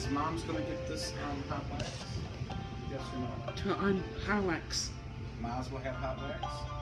Is Mom's gonna get this hot wax? Yes or no? Hot wax. Miles will have hot wax?